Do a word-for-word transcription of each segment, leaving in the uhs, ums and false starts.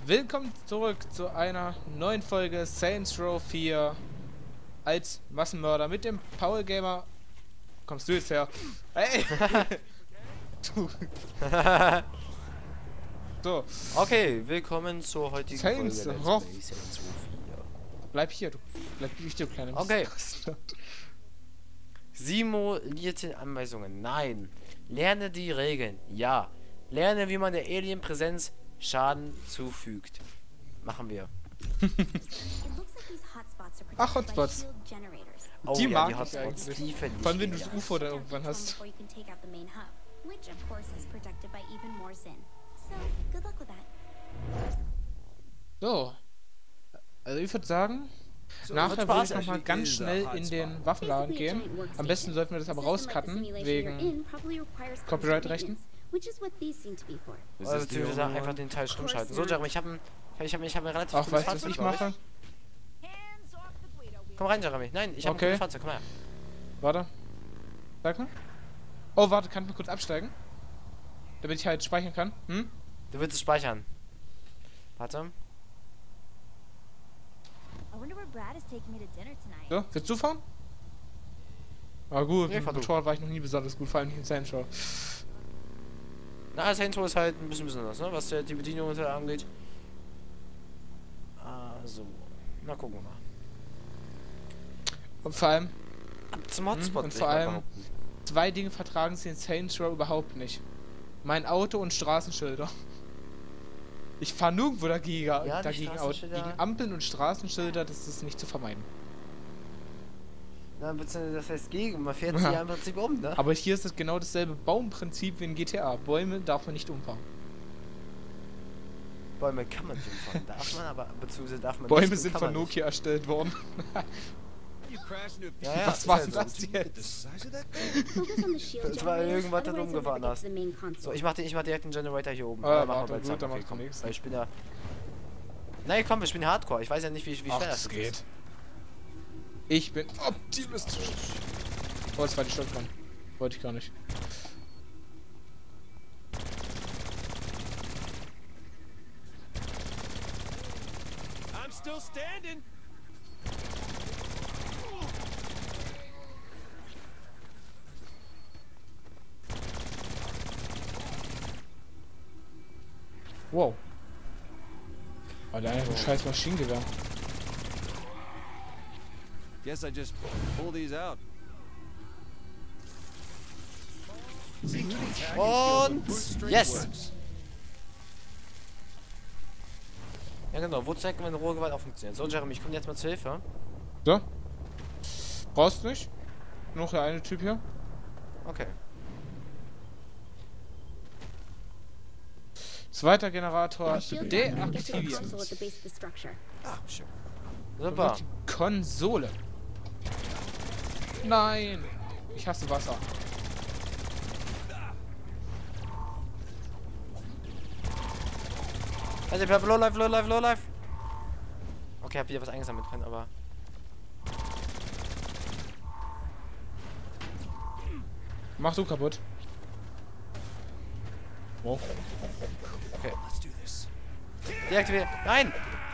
Willkommen zurück zu einer neuen Folge Saints Row vier als Massenmörder mit dem Paul Gamer. Kommst du jetzt her? Hey! Du. So. Okay, willkommen zur heutigen Saints Folge Row. Let's Play Saints Row vier. Bleib hier, du. Bleib hier, du kleine Okay. Mist. Simulierte Anweisungen. Nein. Lerne die Regeln. Ja. Lerne, wie man der Alien-Präsenz Schaden zufügt. Machen wir. Ach, Hotspots. Oh, Die ja, mag die ich Hotspots, eigentlich. die finde ich Vor allem, wenn du genial. das U F O dann irgendwann hast. So. Also ich würde sagen, nachher würde ich nochmal ganz schnell in den Waffenladen gehen. Am besten sollten wir das aber rauscutten, wegen Copyright-Rechten. Also beziehungsweise einfach den Teil stumm schalten. So, Jeremy, ich habe ich hab, ich hab ein relativ Ach, cooles weißt du, was Fahrzeug, ich glaub mache? Komm rein, Jeremy. Nein, ich habe Okay. ein cooles Fahrzeug. Komm her. Warte. Sag mal. Oh, warte, kann ich mal kurz absteigen? Damit ich halt speichern kann. Hm? Du willst es speichern. Warte. So, willst du fahren? Ah gut, Nee, mit fahr du. Motorrad war ich noch nie besonders gut, vor allem nicht in Saints Row. Na, das Intro ist halt ein bisschen besonders, ne? Was die Bedienung und so angeht. Also. Na, gucken wir mal. Und vor allem, Zum Hotspot. und will vor ich mal allem- behaupten. zwei Dinge vertragen sie in Saints Row überhaupt nicht. Mein Auto und Straßenschilder. Ich fahre nirgendwo dagegen, Ja, die dagegen aus. Straßenschilder- Gegen Ampeln und Straßenschilder, das ist nicht zu vermeiden. Na, beziehungsweise das heißt gegen. Man fährt Ja. sie ja im Prinzip um, ne? Aber hier ist es genau dasselbe Baumprinzip wie in G T A. Bäume darf man nicht umfahren. Bäume kann man nicht umfahren. Darf man, aber beziehungsweise darf man Bäume nicht. sind kann von man nicht. Nokia erstellt worden. Ja, ja, Was ist war halt das so. jetzt? Das war irgendwas, das du umgefahren hast. So, ich mach, den, ich mach direkt den Generator hier oben. Ah, Äh, machen wir warte, bei gut, Zack, dann okay, machst du komm. nix. Weil ich bin ja... Nein, komm, ich bin Hardcore. Ich weiß ja nicht, wie, wie Ach, schwer das das geht. ist. Ich bin optimistisch. Oh, das war die Shotgun. Wollte ich gar nicht. I'm still standing. Wow. Alleine ein scheiß Maschinengewehr. Guess I just pull these out. Und... Yes! Ja genau, wo zeigt man rohe Gewalt auch funktioniert? So, Jeremy, ich komme jetzt mal zur Hilfe. So. Brauchst du nicht? Noch der eine Typ hier. Okay. Zweiter Generator deaktiviert. Oh, sure. Super. Konsole. Nein. Ich hasse Wasser. Also, ich bleib low life, low life, low life. Okay, hab wieder was eingesammelt können, aber... Mach du kaputt. Wow. Okay. Let's do this. Deaktiviert. Nein!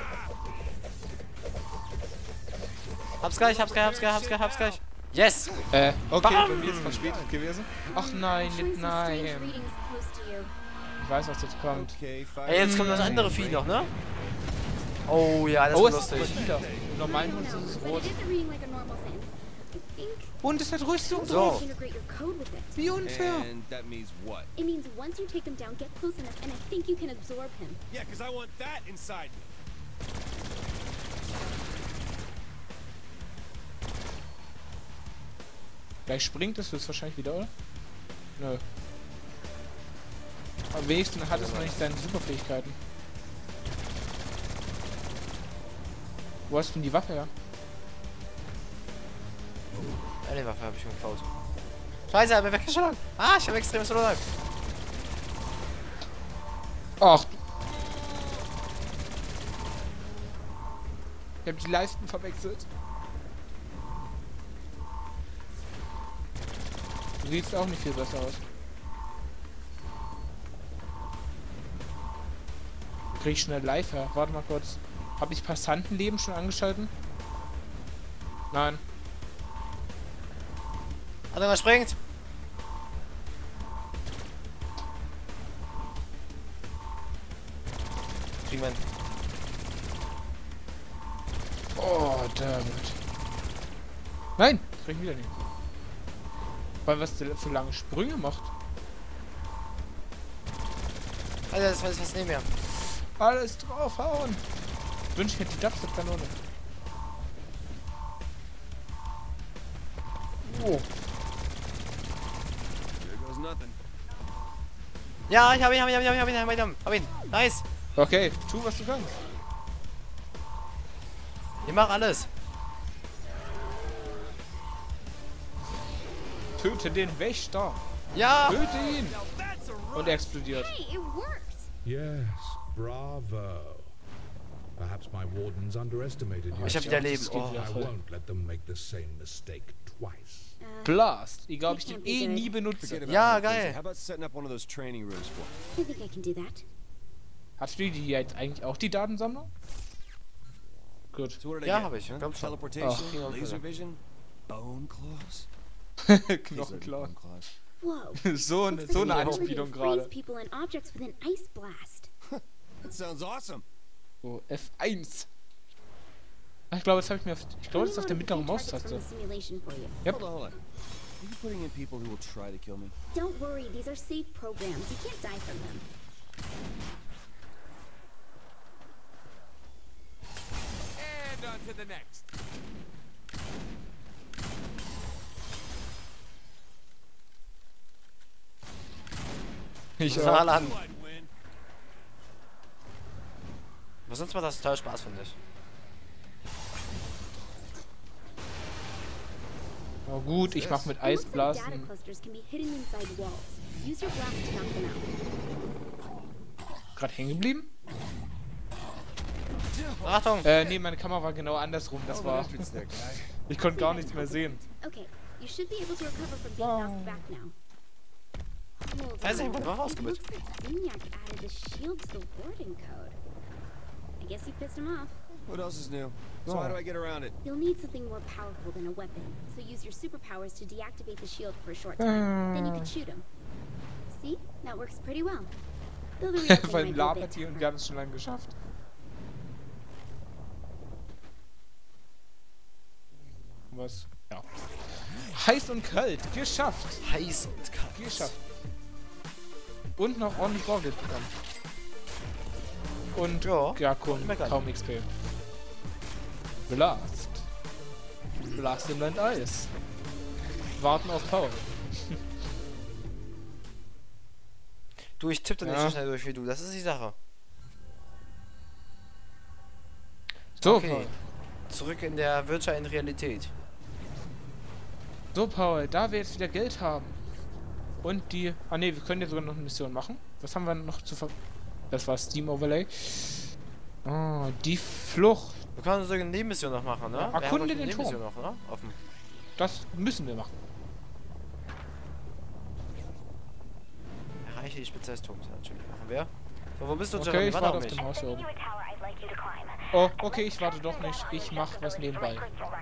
Hab's gleich, hab's gleich, hab's gleich, hab's gleich, hab's gleich. Yes! Äh, okay, Bam! bei mir ist verspätet gewesen. Ach nein, nicht nein. Ich weiß, was jetzt kommt. Okay, fire. Ey, jetzt kommt das andere Vieh noch, ne? Oh ja, das Oh, ist es ist lustig. aber wieder. Im normalen Mund ist es rot. Und es hat Rüstung drauf. So. Wie unfair. And that means what? It means once you take him down, get close enough, and I think you can absorb him. Yeah, because I want that inside me. Gleich springt es höchstwahrscheinlich wieder, oder? Nö. Am wenigsten hat es noch nicht seine Superfähigkeiten. Wo hast du denn die Waffe her? Eine Waffe habe ich schon geklaut. Scheiße, er hat mir weggeschlagen. Ah, ich habe extrem Slow Life. Ach. Ich habe die Leisten verwechselt. Du siehst auch nicht viel besser aus. krieg ich schnell live her. Warte mal kurz. Habe ich Passantenleben schon angeschalten? Nein. Hat er springt? Kriegen wir ihn. Oh, damit. Nein! Das krieg ich wieder nicht. Weil was der für lange Sprünge macht. Alter, das weiß ich nicht mehr. Alles draufhauen! Wünsche ich hätte die Dubstep-Kanone. Oh. There goes nothing. Ja, ich hab ihn, hab ihn, hab ihn, hab ihn, hab ihn, hab ihn, hab ihn. Nice. Okay, tu was du kannst. Ich mach alles. Töte den Wächter. Ja. Töte ihn. Und er explodiert. Hey, it worked! Yes, bravo. Perhaps my wardens underestimated you. Ich hab wieder Leben. Das geht Oh. wieder I voll. won't let them make the same mistake twice. Uh, Blast. Egal, ob ich den eh nie benutze. Forget about Ja, that, Daisy. geil. How about setting up one of those training rooms for me? I think I can do that. Hast du die jetzt eigentlich auch die Datensammlung? Gut. So what did I Ja, get? hab ich. Huh? Glaub schon. Teleportation, Oh. laser vision, bone claws. Please let me Knochenklauen. bone claws. Whoa. So eine, Looks so like eine the ability to Anspielung freeze gerade. people and objects with an ice blast. That sounds awesome. So, F eins. Ach, ich glaube, das habe ich mir auf, ich glaube, das ist auf der mittleren Maustaste. Yep. Yep. Hold on, hold on. Are you putting in people who will try to kill me? Don't worry, these are safe programs. You can't die from them. And on to the next. Ich auch. Saarland. I'd win. Aber sonst macht das total Spaß, finde ich. Oh, gut, ich mach mit It looks like data Eisblasen. clusters can be hidden inside walls. Use your blast to knock them out. Gerade hängen geblieben? Achtung! Äh, nee, meine Kamera war genau andersrum. Das Oh, war. the entrance there, guy. Ich konnte gar nichts mehr sehen. Okay, you should be able to recover from being Oh. knocked back now. Hold Weiß ich, on. was war It rausgebildet. looks like Zinyak added the shield to the warding code. I guess you pissed him off. What else is new? So Oh. how do I get around it? You'll need something more powerful than a weapon, so use your superpowers to deactivate the shield for a short time. Then you can shoot him. See? That works pretty well. Though the real thing Weil might be a bit labert hier und tougher. wir haben es schon lange geschafft. Was? Ja. Heiß und kalt. Geschafft. Heiß und kalt. Geschafft. Und noch ordentlich Vorgeld bekommen. Und Ja, ja, kaum, meckern. kaum X P. Blast. Blast im Land Eis. Warten auf Paul. Du, ich tippe doch nicht Ja. so schnell durch wie du. Das ist die Sache. So, Okay. Paul. Zurück in der virtuellen Realität. So, Paul, da wir jetzt wieder Geld haben. Und die. Ah ne, wir können ja sogar noch eine Mission machen. Was haben wir noch zu ver. Das war Steam Overlay. Oh, die Flucht. Wir können sogar eine Nebenmission noch machen, ne? Ja, Wir haben erkunde noch eine den Nebenmission noch, ne? Offen. Das müssen wir machen. Erreiche die Spitze des Turms. Natürlich machen wir. So, wo bist du, Okay, Jeremy? ich Warte warte auf auf mich. dem Haus hier oben. Oh, okay, ich warte doch nicht. Ich mach was nebenbei.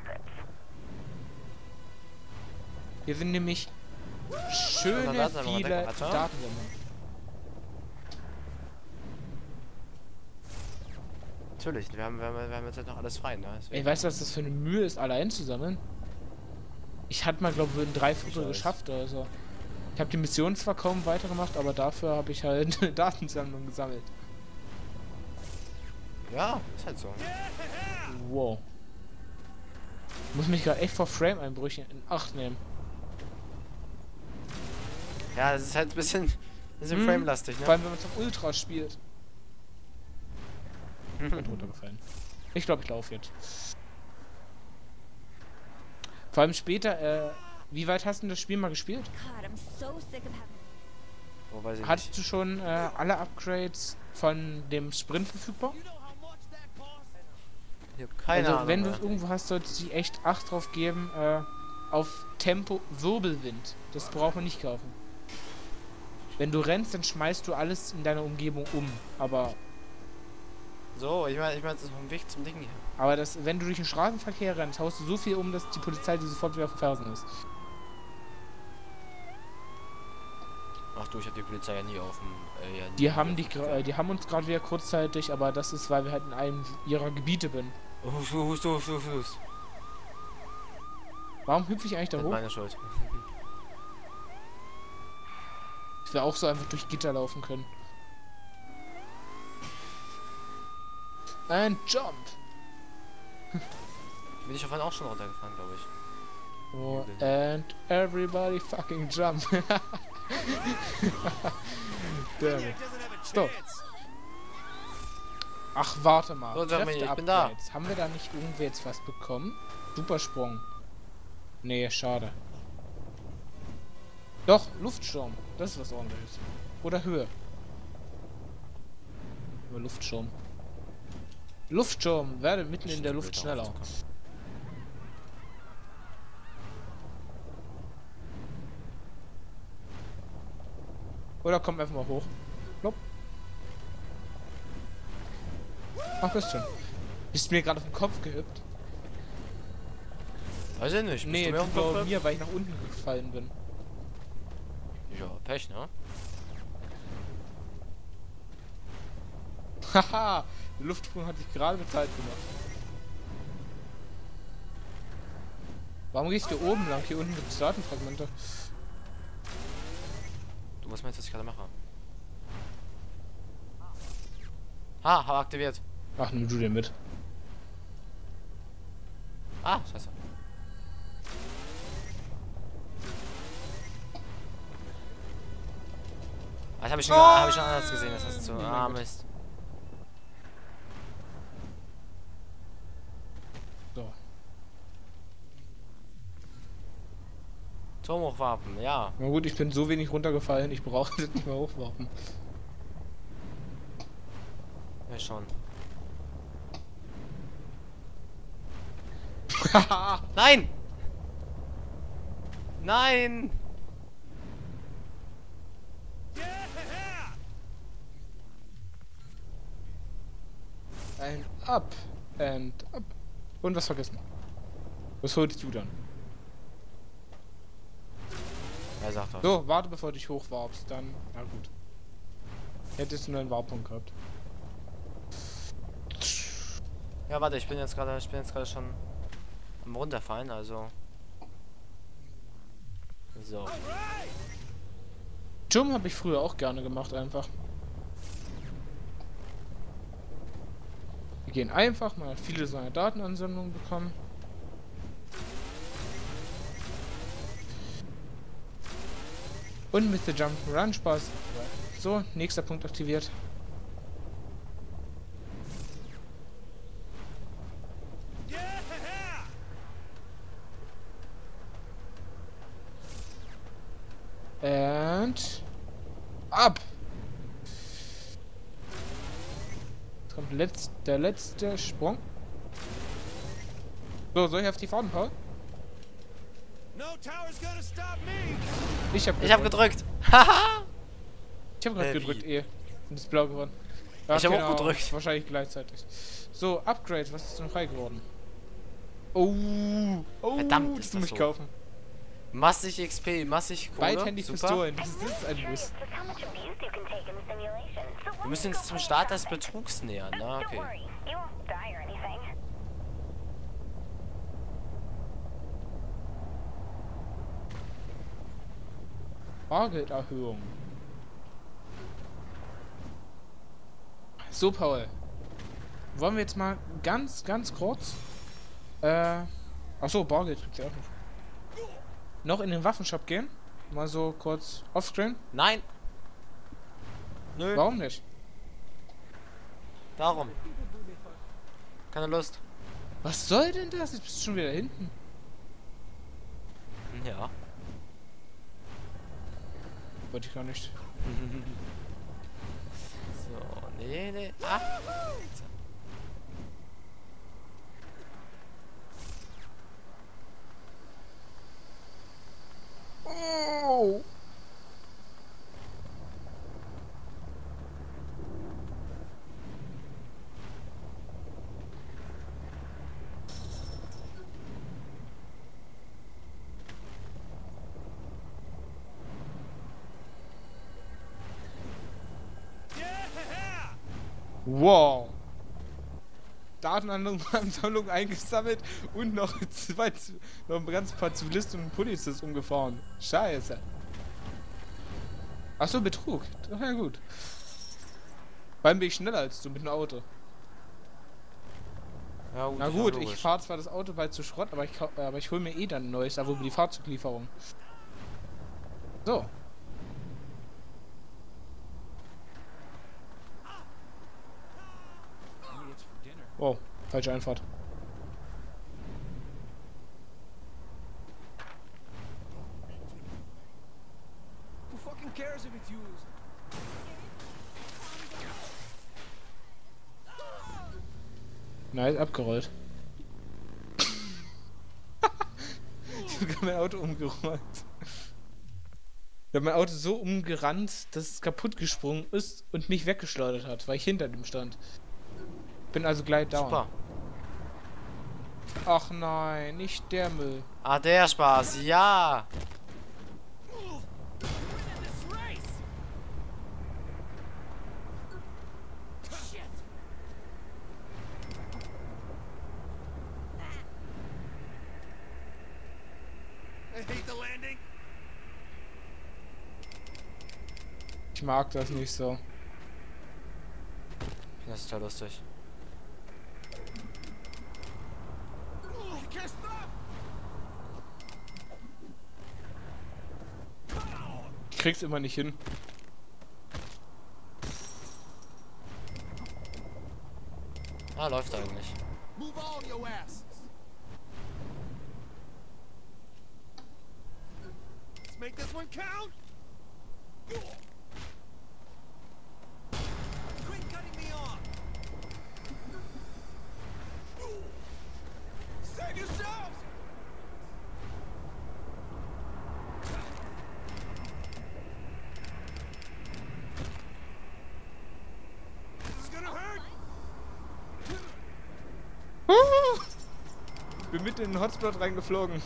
Hier sind nämlich schöne Datensammlung, viele Dekorator. Datensammlungen. Natürlich, wir haben, wir, haben, wir haben jetzt halt noch alles frei, ne? Deswegen- Ey, weißt du, was das für eine Mühe ist, alle einzusammeln? Ich hatte mal, glaube ich, ein Dreiviertel Ich weiß. geschafft oder so. Ich habe die Mission zwar kaum weitergemacht, aber dafür habe ich halt eine Datensammlung gesammelt. Ja, ist halt so. Wow. Ich muss mich gerade echt vor Frame-Einbrüchen in Acht nehmen. Ja, das ist halt ein bisschen, bisschen Hm. framelastig, Vor ne? allem, wenn man es auf Ultra spielt. Ich bin runtergefallen. Ich glaube, ich laufe jetzt. Vor allem später, äh, wie weit hast du denn das Spiel mal gespielt? God, I'm so sick of having. Oh, weiß ich nicht. Hattest du schon äh, alle Upgrades von dem Sprint verfügbar? Ich hab keine also, Ahnung. wenn du mehr. es irgendwo hast, solltest du echt Acht drauf geben, äh, auf Tempo Wirbelwind. Das braucht man nicht kaufen. Wenn du rennst, dann schmeißt du alles in deiner Umgebung um. Aber So, ich meine, ich meine, das ist auf dem Weg zum Ding hier. Aber das, wenn du durch den Straßenverkehr rennst, haust du so viel um, dass die Polizei dir sofort wieder auf den Fersen ist. Ach du, ich hab die Polizei ja nie auf dem... Äh, ja, nie Die haben, die, gra- äh, die haben uns gerade wieder kurzzeitig, aber das ist, weil wir halt in einem ihrer Gebiete bin. Hust, hust, hust, hust, hust. Warum hüpfe ich eigentlich da Das ist hoch? meine Schuld. Ich will auch so einfach durch Gitter laufen können. And jump! Bin ich vorhin auch schon runtergefahren, glaube ich. Oh, and everybody fucking jump. Damn it. Stop. Ach, warte mal. So, sag mal, ich bin da. Kräfte-Upgrades. Haben wir da nicht irgendwie jetzt was bekommen? Supersprung. Nee, schade. Doch, Luftsturm. Das ist was ordentliches. Oder Höhe. Über Luftsturm. Luftsturm. Werde mitten in der Luft schneller. Oder komm einfach mal hoch. Plopp. Ach, bist schon. Bist mir gerade auf den Kopf gehüpft? Weiß ich nicht. Nee, du mir du auf den bei Kopf? mir, weil ich nach unten gefallen bin. Ja, Pech, ne? Haha, der Luftsprung hat dich gerade bezahlt gemacht. Warum gehst du oben lang? Hier unten gibt es Datenfragmente. Du musst mir jetzt, was ich gerade mache. Ah, habe aktiviert. Ach, nimm du den mit. Ah, scheiße. Das habe ich, schon, Oh! hab ich schon anders gesehen, das hast du. Oh mein Ah, Gott. Mist. So. Turmhochwaffen, ja. Na gut, ich bin so wenig runtergefallen, ich brauche das nicht mehr hochwerfen. Ja, schon. Nein! Nein! Ein Up and Up. Und was vergessen. Was holst du dann? Er sagt das. So, warte bevor du dich hochwarpst, dann. Na gut. Hättest du nur einen Warpunkt gehabt. Ja, warte, ich bin jetzt gerade, ich bin jetzt gerade schon am runterfallen, also. So. Turm habe ich früher auch gerne gemacht, einfach. Wir gehen einfach mal viele so eine Datenansammlung bekommen. Und mit der Jump'n'Run Spaß. So, nächster Punkt aktiviert. And ab. Jetzt kommt letzt, der letzte Sprung. So, soll ich auf die Farben, Paul? Ich hab Ich hab gedrückt. Haha! Ich hab gerade Äh, gedrückt, wie? eh. Und ist blau geworden. Ich hab auch gedrückt. Wahrscheinlich gleichzeitig. So, Upgrade, was ist denn frei geworden? Oh, oh, Verdammt, das ist muss das ich so. kaufen. Massig X P, massig Kohle. Beidhändig Super. Pistolen, das ist, das ist ein Muss. Wir müssen uns zum Start des Betrugs nähern, na okay. Bargelderhöhung. So, Paul. Wollen wir jetzt mal ganz, ganz kurz. Äh. Achso, Bargeld gibt's ja auch noch. Noch in den Waffenshop gehen. Mal so kurz offscreen. Nein! Nö, Warum nicht? darum. Keine Lust. Was soll denn das? Jetzt bist du schon wieder hinten. Ja. Wollte ich gar nicht. So, nee, nee. Ah! Oh! Wow. Datenansammlung eingesammelt und noch zwei, noch ein ganz paar Zivilisten und Polizisten umgefahren. Scheiße. Achso, Betrug. Ach ja, gut. Vor allem bin ich schneller als du mit dem Auto. Ja, gut, Na gut, ich fahre zwar das Auto bald zu Schrott, aber ich, aber ich hole mir eh dann ein neues, aber über die Fahrzeuglieferung. So. Wow, falsche Einfahrt. Who fucking cares if it's used? Nice, abgerollt. Ich habe mein Auto umgeräumt. Ich habe mein Auto so umgerannt, dass es kaputt gesprungen ist und mich weggeschleudert hat, weil ich hinter dem stand. Bin also gleich down. Super. Ach nein, nicht der Müll. Ah, der Spaß, ja. Ich mag das nicht so. Das ist total lustig. Ich krieg's immer nicht hin. Ah, läuft eigentlich. Let's make this one count. Quit cutting me off. Save yourselves. This is gonna hurt. Ich bin mitten in den Hotspot reingeflogen.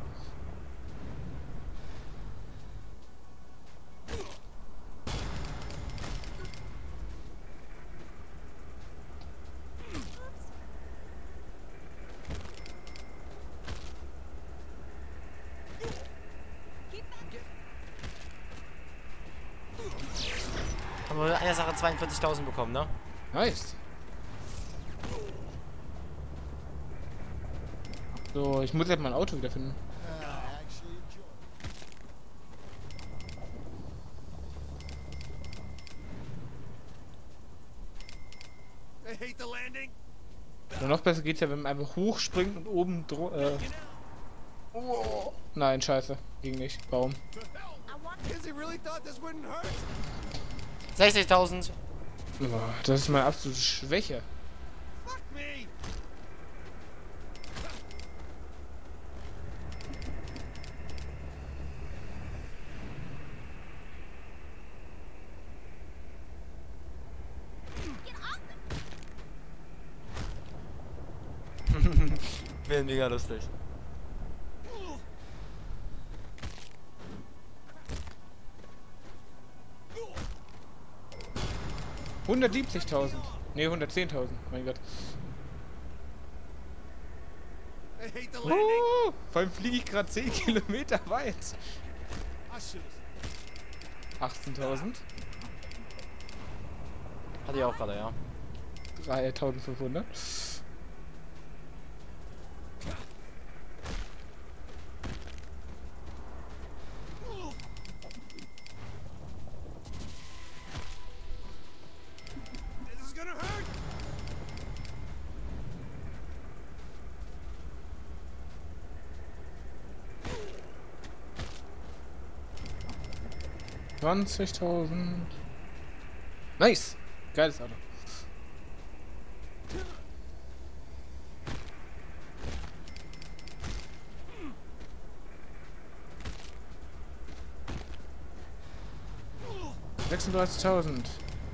Haben wir mit einer Sache zweiundvierzigtausend bekommen, ne? Nice. So, ich muss jetzt mein Auto wiederfinden. I hate the landing. Oder noch besser geht's ja, wenn man einfach hochspringt und oben dro äh oh. Nein, scheiße. Ging nicht. Baum. Izzy really thought this wouldn't hurt. sechzigtausend. Oh, das ist meine absolute Schwäche. Fuck me. Wäre mega lustig. hundertsiebzigtausend. Ne, hundertzehntausend. Mein Gott. I hate the landing. Uh, vor allem fliege ich gerade zehn Kilometer weit. I should. achtzehntausend. Hatte ich auch gerade, ja. dreitausendfünfhundert. This is gonna hurt. zwanzigtausend. Nice. Geiles Auto. sechsunddreißigtausend.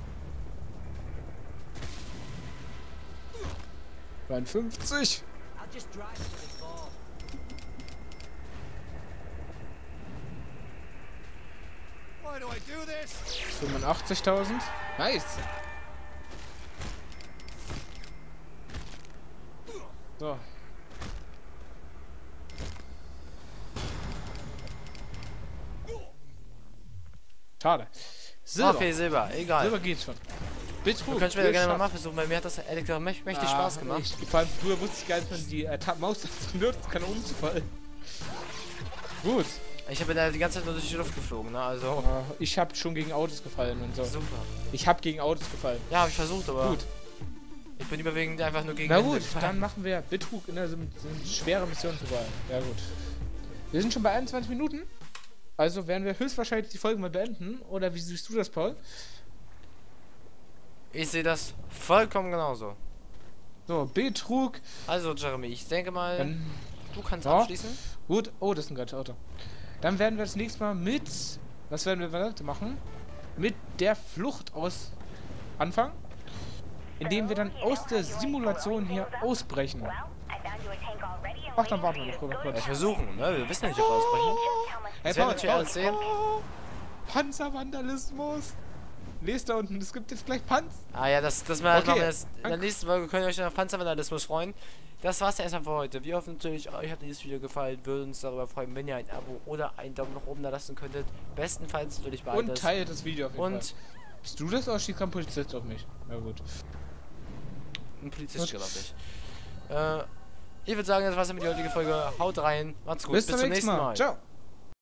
zweiundfünfzig. I'll just drive till they fall. Why do I do this? fünfundachtzigtausend. Nice. So. Schade. Silber. Okay, Silber, egal. Silber geht schon. Betrug. Wir können später gerne mal machen versuchen, weil mir hat das ehrlich gesagt mächtig ah, Spaß gemacht. Ich, vor allem früher wusste ich gar nicht, dass man die äh, Maus benutzt kann, um umzufallen. Gut. Ich bin da die ganze Zeit nur durch die Luft geflogen, ne? Also. Ja, ich habe schon gegen Autos gefallen und so. Super. Ich habe gegen Autos gefallen. Ja, habe ich versucht, aber. Gut. Ich bin überwiegend einfach nur gegen. Na gut, dann machen wir Betrug in der sind, sind schwere Mission vorbei. Ja gut. Wir sind schon bei einundzwanzig Minuten. Also werden wir höchstwahrscheinlich die Folge mal beenden. Oder wie siehst du das, Paul? Ich sehe das vollkommen genauso. So, Betrug. Also, Jeremy, ich denke mal, Dann, du kannst ja, abschließen. Gut. Oh, das ist ein geiles Auto. Dann werden wir das nächste Mal mit. Was werden wir weiter machen? Mit der Flucht aus anfangen. Indem wir dann aus der Simulation hier ausbrechen. Ach, dann warten wir noch kurz. Wir versuchen, ne? Wir wissen ja nicht, ob wir ausbrechen. Hey, Das werden Paul, natürlich alles sehen. Oh, Panzervandalismus. Lest da unten, es gibt jetzt gleich Panz. Ah ja, das, das mal Okay. machen wir das. In der nächsten Folge könnt ihr euch dann auf Panzervandalismus freuen. Das war's ja erstmal für heute. Wir hoffen natürlich, euch hat dieses Video gefallen. Würden uns darüber freuen, wenn ihr ein Abo oder einen Daumen nach oben da lassen könntet. Bestenfalls natürlich bei Und teilt das Video auf jeden Und Fall. Bist du das oder schießt kein Polizist auf mich? Na gut. ein Polizist, glaube ich. Äh, ich würde sagen, das war's dann mit der heutigen Folge. Haut rein, macht's gut, Bis, zum nächsten Mal. Mal. Ciao.